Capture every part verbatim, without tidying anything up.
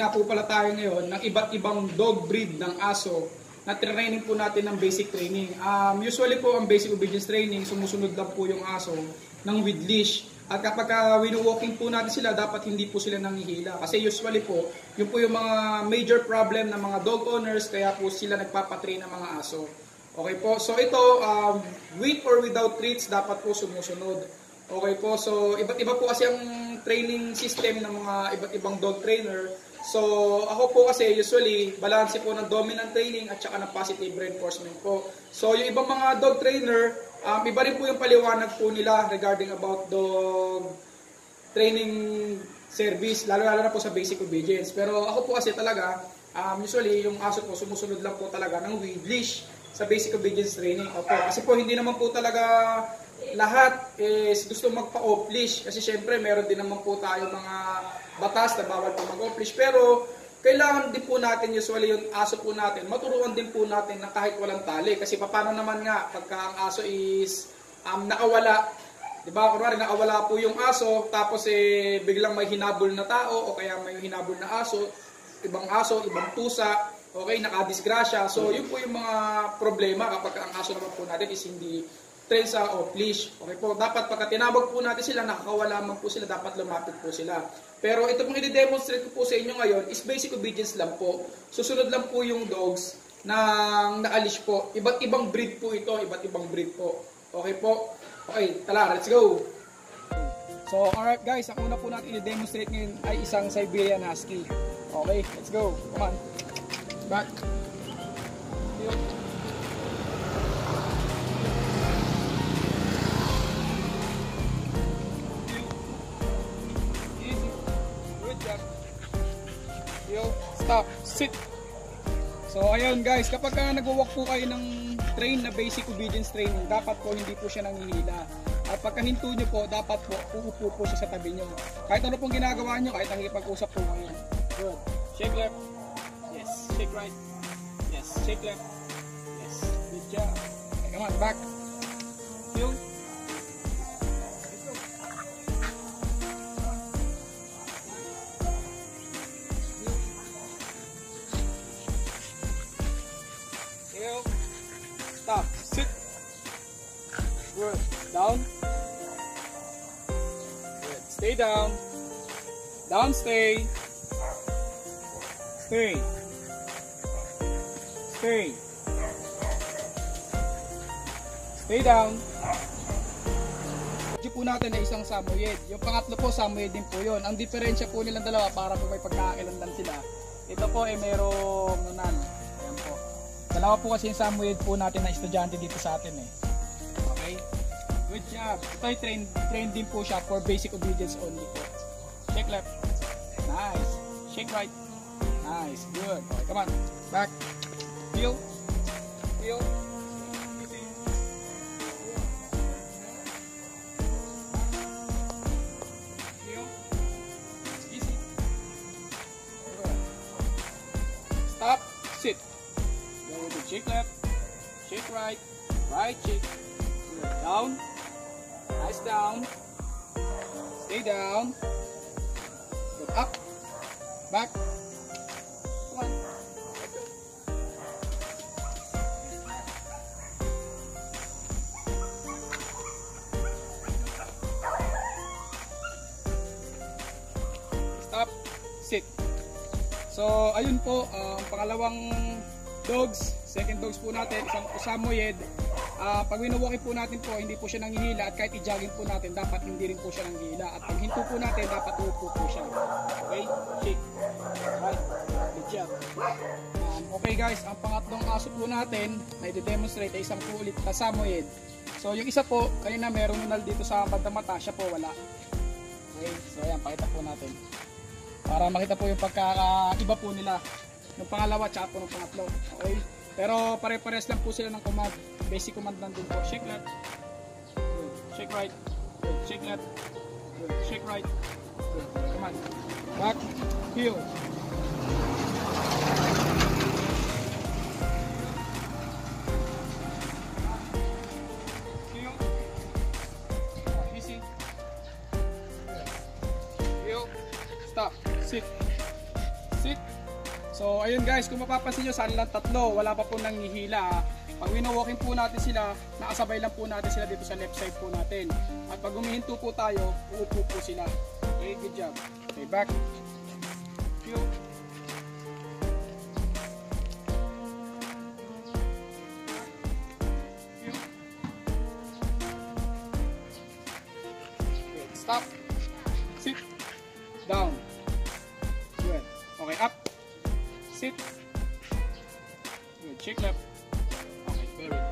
nga po pala tayo ngayon ng iba't ibang dog breed ng aso na training po natin ng basic training. Um, usually po ang basic obedience training, sumusunod lang po yung aso ng with leash. At kapag uh, wino-walking po natin sila, dapat hindi po sila nanghihila. Kasi usually po, yun po yung mga major problem ng mga dog owners, kaya po sila nagpapatrain ng mga aso. Okay po, so ito, um, with or without treats, dapat po sumusunod. Okay po, so iba't iba po kasi ang training system ng mga iba't ibang dog trainer. So ako po kasi usually, balance po ng dominant training at saka ng positive reinforcement po. So yung ibang mga dog trainer, um, iba rin po yung paliwanag po nila regarding about dog training service, lalo-lalo na po sa basic obedience. Pero ako po kasi talaga, um, usually yung aso po sumusunod lang po talaga ng with leash sa basic obedience training. Opo, kasi po hindi naman po talaga lahat is gusto magpa-off leash. Kasi syempre meron din naman po tayo mga batas na bawal po mag-off leash. Pero kailangan din po natin usually yung aso po natin, maturuan din po natin na kahit walang tali. Kasi paano naman nga pagka ang aso is um, nakawala, di ba? Kunwari nakawala po yung aso, tapos eh biglang may hinabol na tao o kaya may hinabol na aso, ibang aso, ibang tusa, okay, nakadisgrasya. So yun po yung mga problema kapag ang aso naman po natin is hindi train sa off leash. Okay po, dapat pagka tinawag po natin sila, nakakawala man po sila, dapat lumapit po sila. Pero ito pong i-demonstrate ko po sa inyo ngayon is basic obedience lang po. Susunod lang po yung dogs na na-leash po. Iba't ibang breed po ito, iba't ibang breed po. Okay po? Okay, tala, let's go! So, alright guys, ang una po natin i-demonstrate ngayon ay isang Siberian Husky. Okay, let's go. Come on. Back. Heel. Stop, sit. So ayun guys, kapag uh, nagwo-walk po kayo ng train na basic obedience training, dapat po hindi po siya nanghihila. At pagka hinto nyo po, dapat po uupo po siya sa tabi nyo. Kahit ano pong ginagawa nyo, kahit nakikipag-usap po ngayon. Good. Shake left. Yes. Shake right. Yes. Shake left. Yes. Good job. Okay, come on, back. Heel. Stop. Sit. Good. Down. Good. Stay down. Down. Stay. Stay. Stay. Stay down. Yung po natin ay isang Samoyed. Yung pangatlo po, Samoyed din po yun. Ang diferensya po nilang dalawa para po may pagkakakilandan sila. Ito po ay merong nunan. Ayan po. Dalawa po kasi yung Samoyed po natin na estudyante dito sa atin eh. Okay? Good job. Ito ay train, train din po siya for basic obedience only po. Shake left. Nice. Shake right. Nice. Good. Okay, come on. Back. Heel. Heel. Easy. Heel. Easy. Good. Stop. Sit. Shake left, shake right, right shake, down, nice down, stay down, good up, back, come on, let's go. Stop, sit. So ayun po, ang um, pangalawang dogs, second dogs po natin, isang Samoyed. Uh, pag wino-walking po natin po, hindi po siya nanghihila, at kahit i-jogging po natin, dapat hindi rin po siya nanghihila. At pag hinto po natin, dapat uupo po siya. Okay? Shake. Right. Good job. Um, okay guys, ang pangatlong aso po natin na i-demonstrate ay isang po ulit na Samoyed. So yung isa po, kanina merong nunal dito sa bandang mata, siya po wala. Okay? So ayan, pakita po natin. Para makita po yung pagkakaiba po nila. Ng pangalawa, tsaka po ng pangatlo. Okay? Pero pare-pares lang po sila ng command. Basic command lang din po. Shake left. Good. Shake right. Good. Shake left. Good. Shake right. Good. Come on. Back. Heel. Heel. Easy. Heel. Stop. Sit. Sit. So ayun guys, kung mapapansin nyo sa kanilang tatlo, wala pa po nanghihila. Pag wino-walking po natin sila, nakasabay lang po natin sila dito sa left side po natin. At pag humihinto po tayo, uupo po sila. Okay, good job. Okay, back. Few. Few. Okay, stop. Sit. Down. Good. Okay, up. Sit. Good. Shake left. Okay, very good.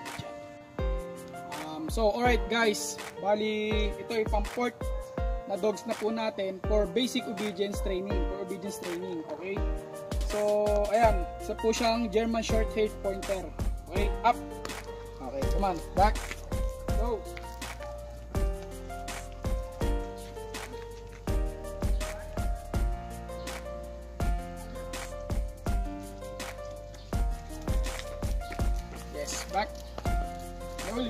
Um, so, alright guys. Bali, ito ay pang-fourth na dogs na po natin for basic obedience training. For obedience training. Okay? So, ayan. Isa po siyang German Short-Haired Pointer. Okay? Up. Okay, come on. Back. Go. Back. Slowly.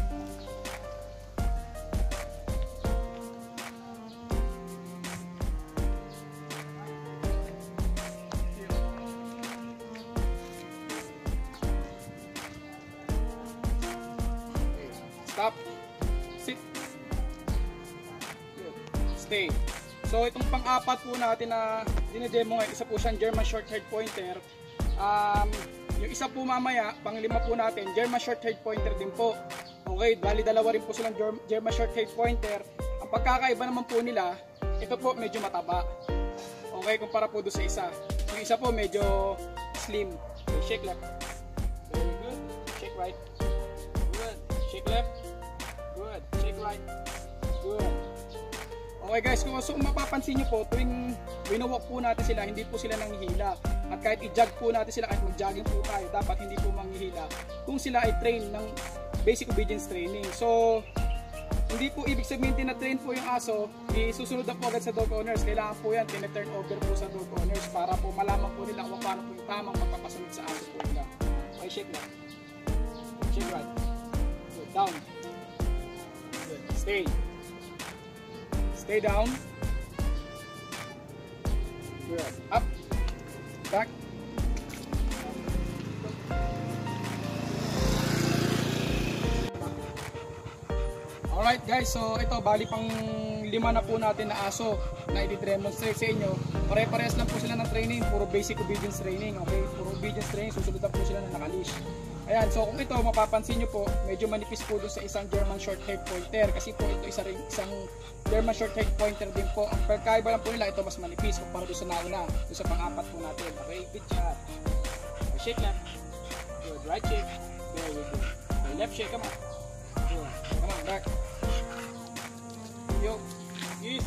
Stop. Sit. Good. Stay. So itong pang-apat po natin na dinedemo ngayon, isa po siyang German Short-Haired Pointer. Um, Yung isa po mamaya, panglima po natin, German Short-Haired Pointer din po. Okay, bali dalawa rin po silang German Short-Haired Pointer. Ang pagkakaiba naman po nila, ito po medyo mataba. Okay, kumpara po doon sa isa. Yung isa po medyo slim. Okay, shake left. Very good. Shake right. Good. Shake left. Good. Shake right. Good. Okay guys, kung so, mapapansin nyo po, tuwing winawalk po natin sila, hindi po sila nanghihila. At kahit i-jog po natin sila, kahit mag-jogging po tayo, dapat hindi po manghihila kung sila ay train ng basic obedience training. So, hindi po ibig sabihin na train po yung aso, isusunod na po agad sa dog owners. Kailangan po yan, tina-turn over po sa dog owners para po malaman po nila kung paano po yung tamang magpapasunod sa aso po nila. Okay, shake left. Shake right. Good. Down. Good. Stay. Stay down. Good. Up. Back. Alright guys, so ito bali pang lima na po natin na aso na i-demonstrate sa inyo. Pare-parehas lang po sila ng training, puro basic obedience training. Okay, puro obedience training, susunod na po sila na nakalish. Ayan, so kung ito mapapansin nyo po, medyo manipis po doon sa isang German Short-Haired Pointer kasi po ito isa rin, isang German Short-Haired Pointer din po. Ang pagkaiba lang po nila, ito mas manipis kumpara doon sa nauna, doon sa pang-apat po natin. Okay, good job. Okay, shake left. Good, right shake. Very good. Okay, left shake, come on. Good. Come on, back. Yo, easy.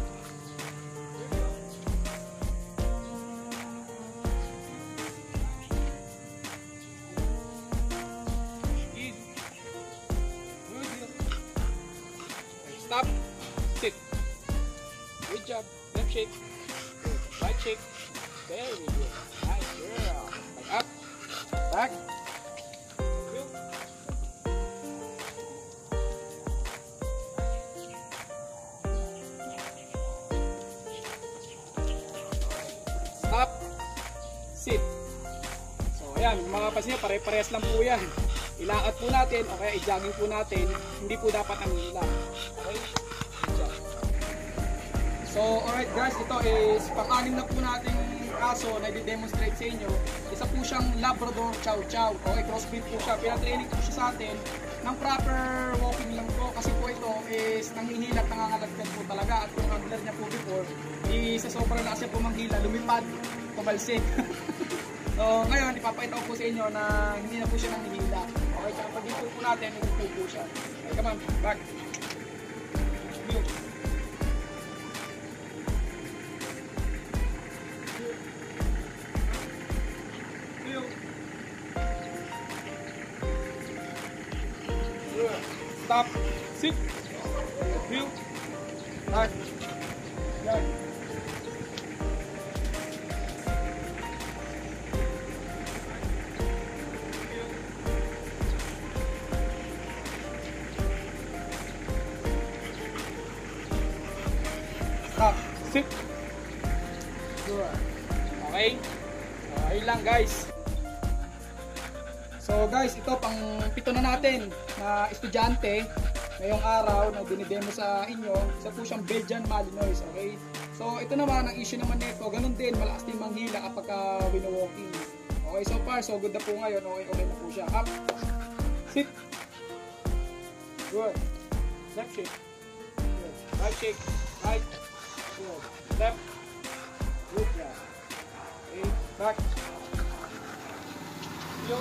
Stop. Sit. Good job. Left shake. Good. Right shake. Very good. Nice girl. Back up. Back. Good. Stop. Sit. So ayan, mga kapatid niya, pare-parehas lang po yan. Ilakad po natin o kaya i-jogging po natin, hindi po dapat ang hila. Okay? So, alright guys, ito is pang-anim na po nating aso na i-demonstrate sa inyo. Isa po siyang Labrador Chow Chow. Okay, crossbreed po siya. Pinatraining po siya sa atin ng proper walking lang po kasi po ito is nanghihila at nangangalagkat po talaga. At yung handler niya po before, is sa sobrang lakas niya po manghila, lumipad, pumalsik. So, ngayon, ipapakita ko po sa inyo na hindi na po siya nanghihila. Okay, kaya pag dito po natin, nag-po po siya. Okay, come on, back. View. View. Stop. Sit. View. Back. Back. Stop. Sit. Good. Okay. lang guys. So guys, ito pang pito na natin na estudyante ngayong araw na dinidemo sa inyo. Isa po siyang Belgian Malinois, okay? So ito naman, ang issue naman nito, ganun din, malakas din manghila kapag uh, wino-walking. Okay, so far, so good na po ngayon, okay, okay na po siya. Up, sit, good, left shake, good, right shake, right, good, left, good, yeah, okay, back, yo.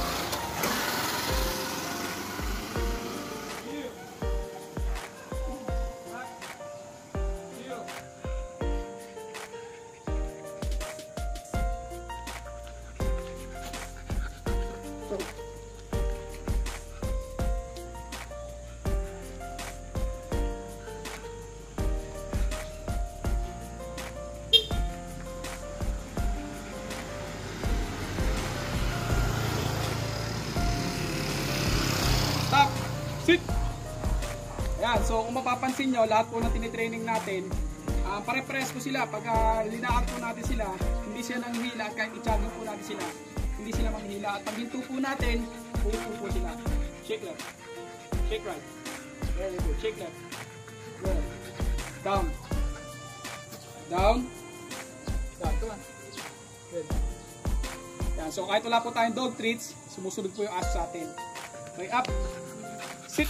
Stop! Sit! Ayan, so kung mapapansin nyo, lahat po na tinitraining natin, uh, pare-pares po sila. Pag uh, linaan po natin sila, hindi sila nanghihila at kahit i-chugging po natin sila, hindi sila manghihila. At pag hinto po natin, pupo po sila. Shake left. Shake right. Very good. Shake left. Good. Down. Down. Down. Come on. Good. Ayan, so kahit wala po tayong dog treats, sumusunod po yung aso sa atin. Okay, up. Sit.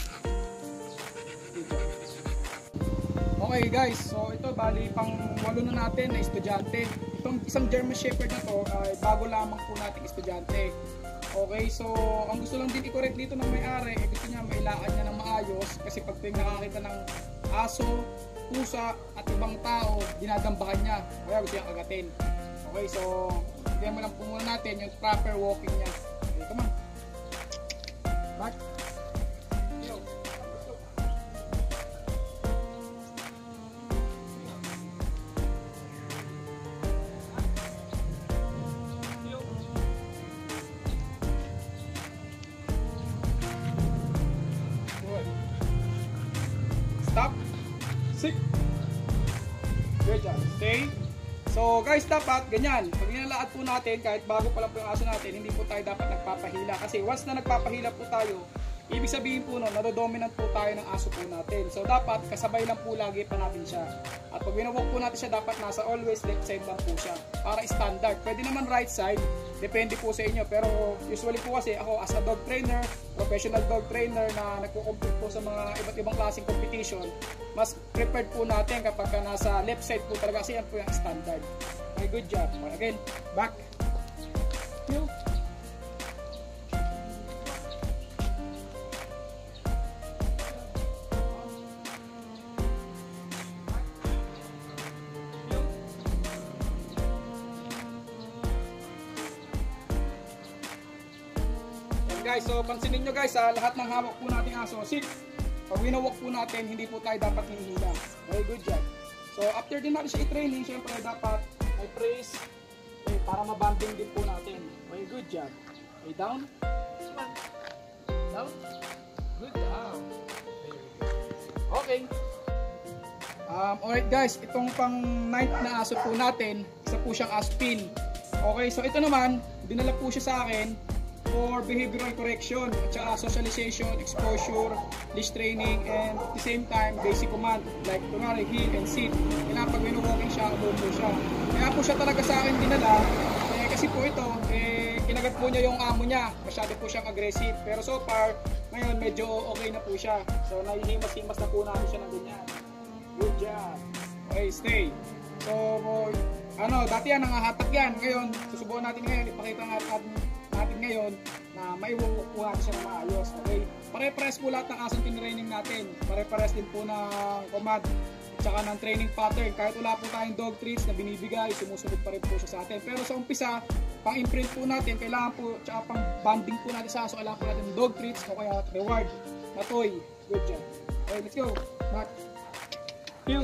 Okay guys, so ito bali pang walo na natin na estudyante. Itong isang German Shepherd na to ay bago lamang po nating estudyante. Okay, so ang gusto lang din i-correct dito ng may-ari, eh, gusto niya mailaan niya ng maayos kasi pag tuwing nakakita ng aso, pusa at ibang tao, dinadambakan niya. Kaya gusto niyang agatin. Okay, so bigyan mo lang po muna natin yung proper walking niya. Okay, come on. Back. Yo. Good. Stop. Sit. Good job. Stay. So guys, dapat ganyan. Pag inalaad po natin, kahit bago pa lang po yung aso natin, hindi po tayo dapat nagpapahila. Kasi once na nagpapahila po tayo, ibig sabihin po nun, nadodominant po tayo ng aso po natin. So dapat kasabay lang po lagi pa natin siya. At pag winawalk po natin siya, dapat nasa always left side lang po siya. Para standard. Pwede naman right side, depende po sa inyo. Pero usually po kasi ako as a dog trainer, professional dog trainer na nagko-compete po sa mga iba't ibang klaseng competition, mas prepared po natin kapag nasa left side po talaga kasi yan po yung standard. Okay, good job. Again, back. Heel. Guys, so pansinin nyo guys, sa lahat ng hawak po nating aso, sit. Pag winawalk po natin, hindi po tayo dapat hinihila. Okay, good job. So after din natin siya i-training, syempre dapat may praise okay, para mabanding din po natin. Okay, good job. Okay, down. Down. Good job. Okay. Um, alright guys, itong pang ninth na aso po natin, isa po siyang Aspin. Okay, so ito naman, dinala po siya sa akin for behavioral correction at saka socialization, exposure, leash training, and at the same time basic command like kunwari heel and sit. Kailangan pag wino-walking siya, umupo siya. Kaya po siya talaga sa akin dinala eh, kasi po ito eh, kinagat po niya yung amo niya, masyado po siyang aggressive, pero so far ngayon medyo okay na po siya, so nahihimas-himas na po natin siya ng ganyan. Good job. Okay, stay. So ano, dati yan nangahatak yan, ngayon susubukan natin ngayon, ipakita natin natin ngayon na maiwalk po natin siya na maayos. Okay? Pare-pares po lahat ng asong tinraining natin. Pare-pares din po ng command at saka ng training pattern. Kahit wala po tayong dog treats na binibigay, sumusunod pa rin po siya sa atin. Pero sa umpisa, pang-imprint po natin, kailangan po, tsaka pang banding po natin sa aso, kailangan po natin dog treats o kaya reward na toy. Good job. Okay, let's go. Back. Heel.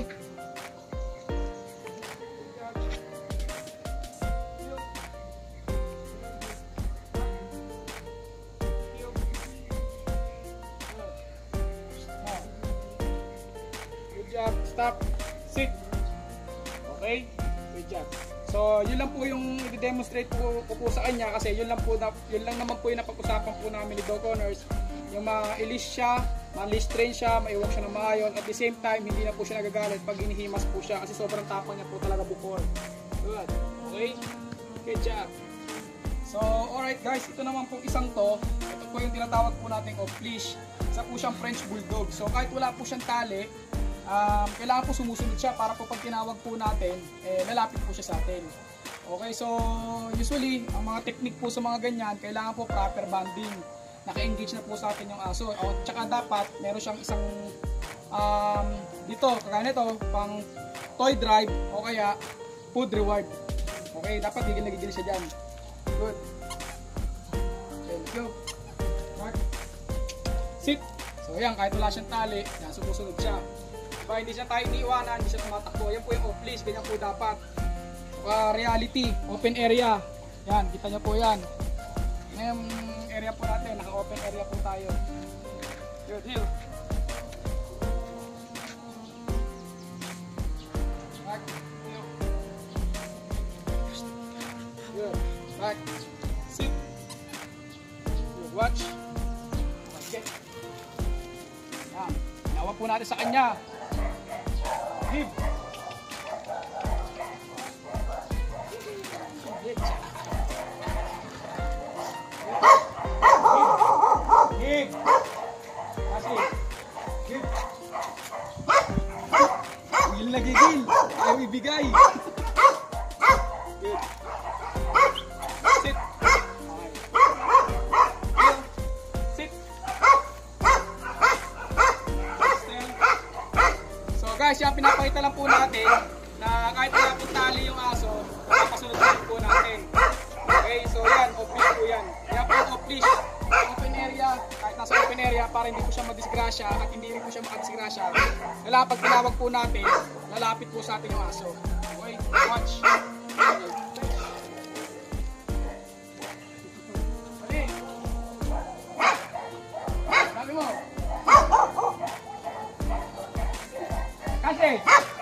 Stop, sit. Okay, good job. So, yun lang po yung i-demonstrate po, po, po sa kanya kasi yun lang po na, yun lang naman po yung napag-usapan po namin ni Doc Honors. Yung ma-release siya, ma-release train siya, maiwag siya ng maayon. At the same time, hindi na po siya nagagalit pag inihimas po siya kasi sobrang tapang niya po talaga before. Good. Okay? Good job. So, alright guys, ito naman po isang to. Ito po yung tinatawag po natin off leash. Isa po siyang French Bulldog. So, kahit wala po siyang tali, um, kailangan po sumusunod siya para po pag tinawag po natin, eh, lalapit po siya sa atin. Okay, so usually, ang mga technique po sa mga ganyan, kailangan po proper banding. Naka-engage na po sa atin yung aso. O, tsaka dapat, meron siyang isang um, dito, kagaya nito, pang toy drive o kaya food reward. Okay, dapat gigil na gigil siya dyan. Good. Okay, let's go. Mark. Sit. So yan, kahit wala siyang tali, yan, sumusunod siya. Diba, hindi siya tayo iniiwanan, hindi siya tumatakbo. Yan po yung off leash, ganyan po dapat. Uh, reality, open area. Yan, kita nyo po yan. Ngayong area po natin, naka-open area po tayo. Good, heel. Back, heel. Good, back. Sit. Good, watch. Okay. Yan, inawa po natin sa kanya. Give. Give. Kasi. Give. Gigil na gigil. Ayaw ibigay. Good. Sit. Okay. Sit. Still. So guys, yung pinapakita lang po natin na kahit wala po tali yung aso, mapapasunod po natin. Okay, so yan, off-leash po yan. Kaya po off-leash, open area, kahit nasa open area para hindi po siya madisgrasya at hindi rin po siya makadisgrasya. Lala, pag tinawag po natin, lalapit po sa atin yung aso. Okay, watch. Dali. Sabi mo. Kasi.